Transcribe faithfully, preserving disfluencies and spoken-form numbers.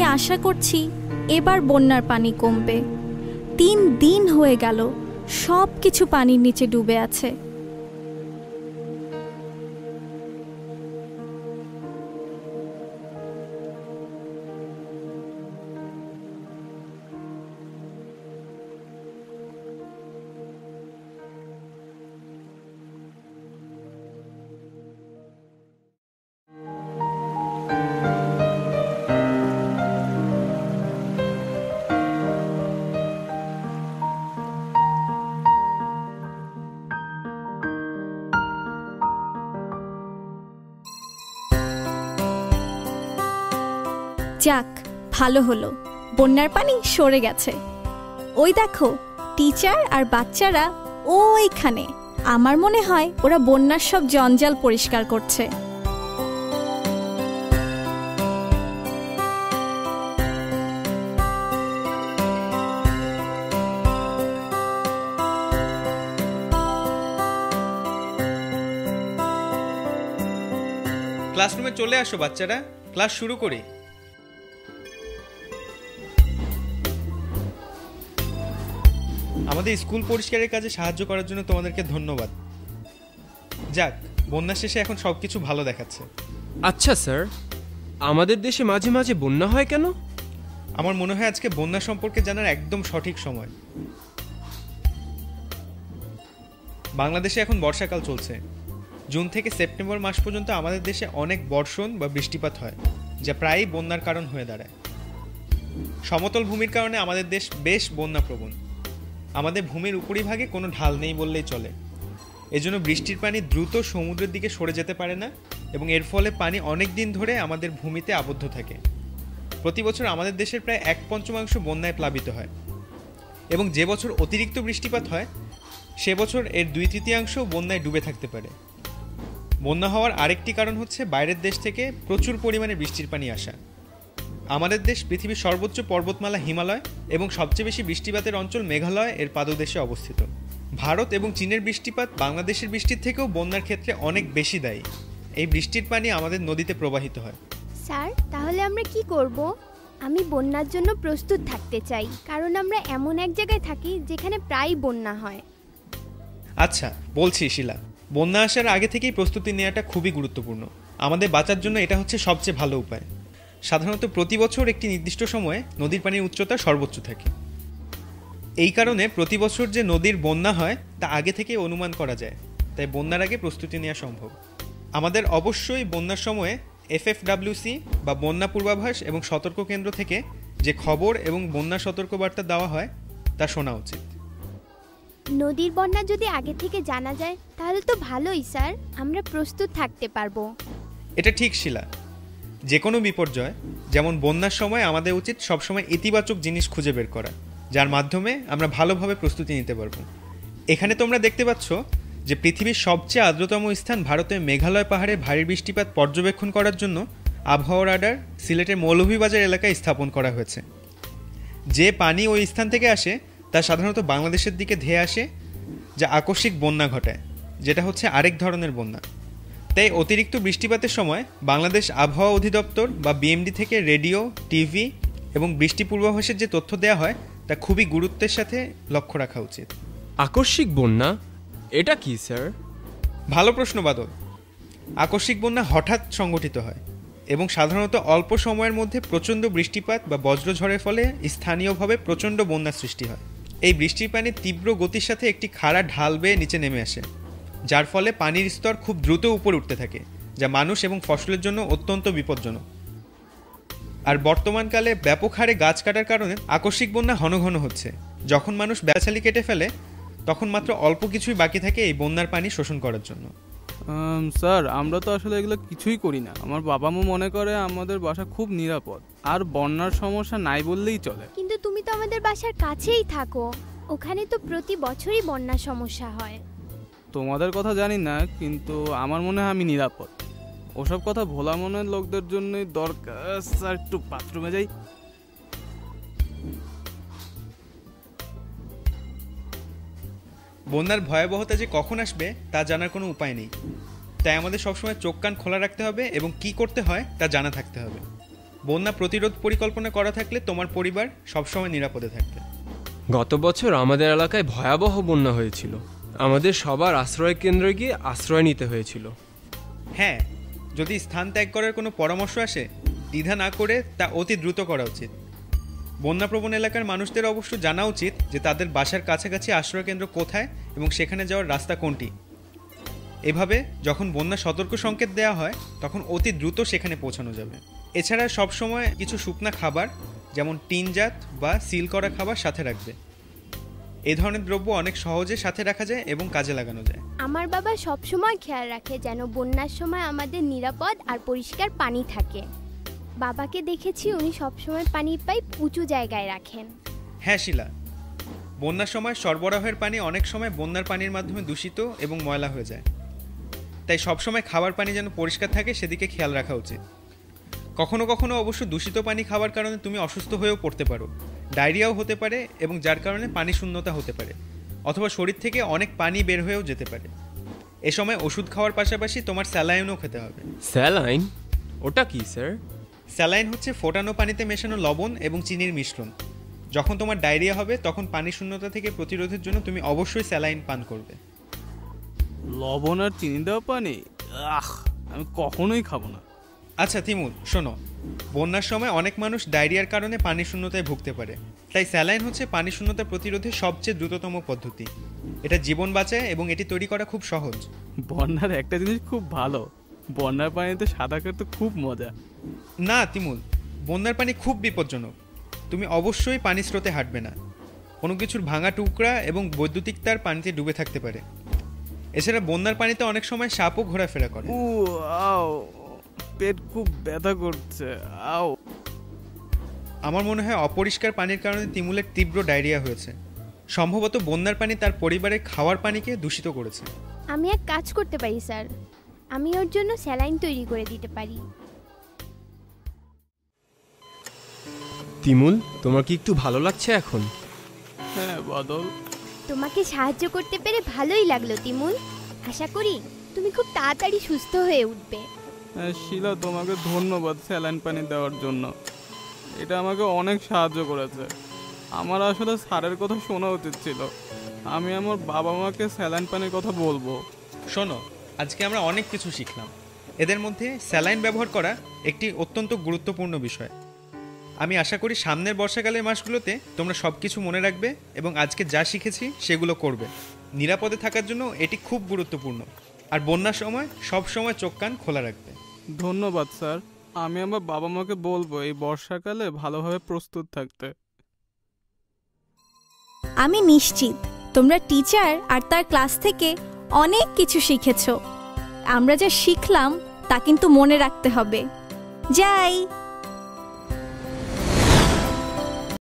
আশা করছি এবার বন্যার পানি কমবে। তিন দিন হয়ে গেল সব কিছু পানির নিচে ডুবে আছে। যাক, ভালো হলো, বন্যার পানি সরে গেছে। ওই দেখো, টিচার আর বাচ্চারা ওইখানে। আমার মনে হয় ওরা বন্যার সব জঞ্জাল পরিষ্কার করছে। ক্লাসরুমে চলে আসো বাচ্চারা, ক্লাস শুরু করি। আমাদের স্কুল পরিষ্কারের কাজে সাহায্য করার জন্য তোমাদেরকে ধন্যবাদ। যাক, বন্যা শেষে এখন সবকিছু ভালো দেখাচ্ছে। আচ্ছা স্যার, আমাদের দেশে মাঝে মাঝে বন্যা হয় কেন? আমার মনে হয় আজকে বন্যা সম্পর্কে জানার একদম সঠিক সময়। বাংলাদেশে এখন বর্ষাকাল চলছে। জুন থেকে সেপ্টেম্বর মাস পর্যন্ত আমাদের দেশে অনেক বর্ষণ বা বৃষ্টিপাত হয়, যা প্রায়ই বন্যার কারণ হয়ে দাঁড়ায়। সমতল ভূমির কারণে আমাদের দেশ বেশ বন্যাপ্রবণ। আমাদের ভূমির উপরিভাগে কোনো ঢাল নেই বললেই চলে। এজন্য বৃষ্টির পানি দ্রুত সমুদ্রের দিকে সরে যেতে পারে না এবং এর ফলে পানি অনেক দিন ধরে আমাদের ভূমিতে আবদ্ধ থাকে। প্রতি বছর আমাদের দেশের প্রায় এক পঞ্চমাংশ বন্যায় প্লাবিত হয় এবং যে বছর অতিরিক্ত বৃষ্টিপাত হয় সে বছর এর দুই তৃতীয়াংশ বন্যায় ডুবে থাকতে পারে। বন্যা হওয়ার আরেকটি কারণ হচ্ছে বাইরের দেশ থেকে প্রচুর পরিমাণে বৃষ্টির পানি আসা। আমাদের দেশ পৃথিবীর সর্বোচ্চ পর্বতমালা হিমালয় এবং সবচেয়ে বেশি বৃষ্টিপাতের অঞ্চল মেঘালয় এর পাদদেশে অবস্থিত। ভারত এবং চীনের বৃষ্টিপাত বাংলাদেশের বৃষ্টির থেকেও বন্যার ক্ষেত্রে অনেক বেশি দায়ী। এই বৃষ্টির পানি আমাদের নদীতে প্রবাহিত হয়। স্যার, তাহলে আমরা কি করব? আমি বন্যার জন্য প্রস্তুত থাকতে চাই, কারণ আমরা এমন এক জায়গায় থাকি যেখানে প্রায় বন্যা হয়। আচ্ছা, বলছি শিলা, বন্যা আসার আগে থেকেই প্রস্তুতি নেওয়াটা খুবই গুরুত্বপূর্ণ। আমাদের বাঁচার জন্য এটা হচ্ছে সবচেয়ে ভালো উপায়। সাধারণত প্রতি বছর একটি নির্দিষ্ট সময়ে নদীর পানির উচ্চতা সর্বোচ্চ থাকে। এই কারণে প্রতি বছর যে নদীর বন্যা হয় তা আগে থেকেই অনুমান করা যায়, তাই বন্যার আগে প্রস্তুতি নেওয়া সম্ভব। আমাদের অবশ্যই বন্যার সময়ে এফএফডব্লিউসি বা বন্যা পূর্বাভাস এবং সতর্ক কেন্দ্র থেকে যে খবর এবং বন্যা সতর্কবার্তা দেওয়া হয় তা শোনা উচিত। নদীর বন্যা যদি আগে থেকে জানা যায় তাহলে তো ভালোই স্যার, আমরা প্রস্তুত থাকতে পারবো। এটা ঠিক শিলা, যে কোনো বিপর্যয় যেমন বন্যার সময় আমাদের উচিত সবসময় ইতিবাচক জিনিস খুঁজে বের করা, যার মাধ্যমে আমরা ভালোভাবে প্রস্তুতি নিতে পারবো। এখানে তোমরা দেখতে পাচ্ছ যে পৃথিবীর সবচেয়ে আর্দ্রতম স্থান ভারতের মেঘালয় পাহাড়ে ভারী বৃষ্টিপাত পর্যবেক্ষণ করার জন্য আবহাওয়া রাডার সিলেটের মৌলভীবাজার এলাকায় স্থাপন করা হয়েছে। যে পানি ওই স্থান থেকে আসে তা সাধারণত বাংলাদেশের দিকে ধেয়ে আসে, যা আকস্মিক বন্যা ঘটায়, যেটা হচ্ছে আরেক ধরনের বন্যা। তাই অতিরিক্ত বৃষ্টিপাতের সময় বাংলাদেশ আবহাওয়া অধিদপ্তর বা বিএমডি থেকে রেডিও, টিভি এবং বৃষ্টি পূর্বাভাসের যে তথ্য দেওয়া হয় তা খুবই গুরুত্বের সাথে লক্ষ্য রাখা উচিত। আকস্মিক বন্যা এটা কি স্যার? ভালো প্রশ্ন বাদল। আকস্মিক বন্যা হঠাৎ সংঘটিত হয় এবং সাধারণত অল্প সময়ের মধ্যে প্রচণ্ড বৃষ্টিপাত বা বজ্রঝড়ের ফলে স্থানীয়ভাবে প্রচণ্ড বন্যার সৃষ্টি হয়। এই বৃষ্টির পানি তীব্র গতির সাথে একটি খাড়া ঢাল বেয়ে নিচে নেমে আসে, যার ফলে পানির স্তর খুব দ্রুত উপরে উঠতে থাকে, যা মানুষ এবং ফসলের জন্য অত্যন্ত বিপজ্জনক। আর বর্তমানকালে ব্যাপক হারে গাছ কাটার কারণে আকস্মিক বন্যা ঘন ঘন হচ্ছে। যখন মানুষ গাছালি কেটে ফেলে তখন মাত্র অল্প কিছুই বাকি থাকে এই বন্যার পানি শোষণ করার জন্য। স্যার, আমরা তো আসলে এগুলো কিছুই করি না। আমার বাবা মা মনে করে আমাদের বাসা খুব নিরাপদ আর বন্যার সমস্যা নাই বললেই চলে। কিন্তু তুমি তো আমাদের বাসার কাছেই থাকো, ওখানে তো প্রতি বছরই বন্যার সমস্যা হয়। তোমাদের কথা জানি না, কিন্তু আমার মনে হয় আমি নিরাপদ। ওসব কথা ভোলা মনের লোকদের জন্যই দরকার। স্যার, একটু বাথরুমে যাই। বন্যার ভয়াবহতা যে কখন আসবে তা জানার কোনো উপায় নেই, তাই আমাদের সবসময় চোখ কান খোলা রাখতে হবে এবং কি করতে হয় তা জানা থাকতে হবে। বন্যা প্রতিরোধ পরিকল্পনা করা থাকলে তোমার পরিবার সবসময় নিরাপদে থাকবে। গত বছর আমাদের এলাকায় ভয়াবহ বন্যা হয়েছিল। আমাদের সবার আশ্রয় কেন্দ্রে গিয়ে আশ্রয় নিতে হয়েছিল। হ্যাঁ, যদি স্থান ত্যাগ করার কোনো পরামর্শ আসে, দ্বিধা না করে তা অতি দ্রুত করা উচিত। বন্যাপ্রবণ এলাকার মানুষদের অবশ্য জানা উচিত যে তাদের বাসার কাছাকাছি আশ্রয়কেন্দ্র কোথায় এবং সেখানে যাওয়ার রাস্তা কোনটি। এভাবে যখন বন্যা সতর্ক সংকেত দেওয়া হয় তখন অতি দ্রুত সেখানে পৌঁছানো যাবে। এছাড়া সবসময় কিছু শুকনা খাবার যেমন টিনজাত বা সিল করা খাবার সাথে রাখবে। এই ধরনের দ্রব্য অনেক সহজে সাথে রাখা যায় এবং কাজে লাগানো যায়। আমার বাবা সবসময় খেয়াল রাখে যেন বন্যার সময় আমাদের নিরাপদ আর পরিষ্কার পানি থাকে। বাবাকে দেখেছি উনি সবসময় পানির পাইপ উঁচু জায়গায় রাখেন। হ্যাঁ শিলা, বন্যার সময় সরবরাহের পানি অনেক সময় বন্যার পানির মাধ্যমে দূষিত এবং ময়লা হয়ে যায়। তাই সবসময় খাবার পানি যেন পরিষ্কার থাকে সেদিকে খেয়াল রাখা উচিত। কখনো কখনো অবশ্য দূষিত পানি খাওয়ার কারণে তুমি অসুস্থ হয়েও পড়তে পারো, ডায়রিয়াও হতে পারে এবং যার কারণে পানি শূন্যতা হতে পারে, অথবা শরীর থেকে অনেক পানি বের হয়েও যেতে পারে। এ সময় ওষুধ খাওয়ার পাশাপাশি তোমার স্যালাইনও খেতে হবে। স্যালাইন? ওটা কি স্যার? স্যালাইন হচ্ছে ফোটানো পানিতে মেশানো লবণ এবং চিনির মিশ্রণ। যখন তোমার ডায়রিয়া হবে তখন পানি শূন্যতা থেকে প্রতিরোধের জন্য তুমি অবশ্যই স্যালাইন পান করবে। লবণ আর চিনি দেওয়া পানি? আহ, আমি কখনোই খাবো না। আচ্ছা তিমুল, শোনো, বন্যার সময় অনেক মানুষ ডায়রিয়ার কারণে পানি শূন্যতায় ভুগতে পারে। তাই স্যালাইন হচ্ছে পানি শূন্যতা প্রতিরোধের সবচেয়ে দ্রুততম পদ্ধতি। এটা জীবন বাঁচায় এবং এটি তৈরি করা খুব সহজ। বন্যার একটা জিনিস খুব ভালো, বন্যার পানিতে সাঁতার কাটতে খুব মজা। না তিমুল, বন্যার পানি খুব বিপজ্জনক। তুমি অবশ্যই পানি স্রোতে হাঁটবে না। কোনো কিছুর ভাঙা টুকরা এবং বৈদ্যুতিক তার পানিতে ডুবে থাকতে পারে। এছাড়া বন্যার পানিতে অনেক সময় সাপও ঘোরাফেরা করে। ও আও, পেট খুব ব্যথা করছে, আও। আমার মনে হয় অপরিষ্কার পানির কারণে তিমুলের তীব্র ডায়রিয়া হয়েছে। সম্ভবত বন্যার পানি তার পরিবারের খাওয়ার পানিকে দূষিত করেছে। আমি এক কাজ করতে পারি স্যার, আমি ওর জন্য স্যালাইন তৈরি করে দিতে পারি। তিমুল, তোমার কি একটু ভালো লাগছে এখন? হ্যাঁ বাদল, তোমাকে সাহায্য করতে পেরে ভালোই লাগলো তিমুল। আশা করি তুমি খুব তাড়াতাড়ি সুস্থ হয়ে উঠবে। হ্যাঁ শিলা, তোমাকে ধন্যবাদ স্যালাইন পানি দেওয়ার জন্য। এটা আমাকে অনেক সাহায্য করেছে। আমার আসলে স্যারের কথা শোনা উচিত ছিল। আমি আমার বাবা মাকে স্যালাইন পানির কথা বলবো। শোনো, আজকে আমরা অনেক কিছু শিখলাম। এদের মধ্যে স্যালাইন ব্যবহার করা একটি অত্যন্ত গুরুত্বপূর্ণ বিষয়। আমি আশা করি সামনের বর্ষাকালের মাসগুলোতে তোমরা সব কিছু মনে রাখবে এবং আজকে যা শিখেছি সেগুলো করবে। নিরাপদে থাকার জন্য এটি খুব গুরুত্বপূর্ণ। আর বন্যার সময় সব সময় চোখ কান খোলা রাখবে। ধন্যবাদ স্যার। আমি আমার বাবা মাকে বলবো এই বর্ষাকালে ভালোভাবে প্রস্তুত থাকতে। আমি নিশ্চিত তোমরা টিচার আর তার ক্লাস থেকে অনেক কিছু শিখেছো। আমরা যা শিখলাম তা কিন্তু মনে রাখতে হবে। যাই।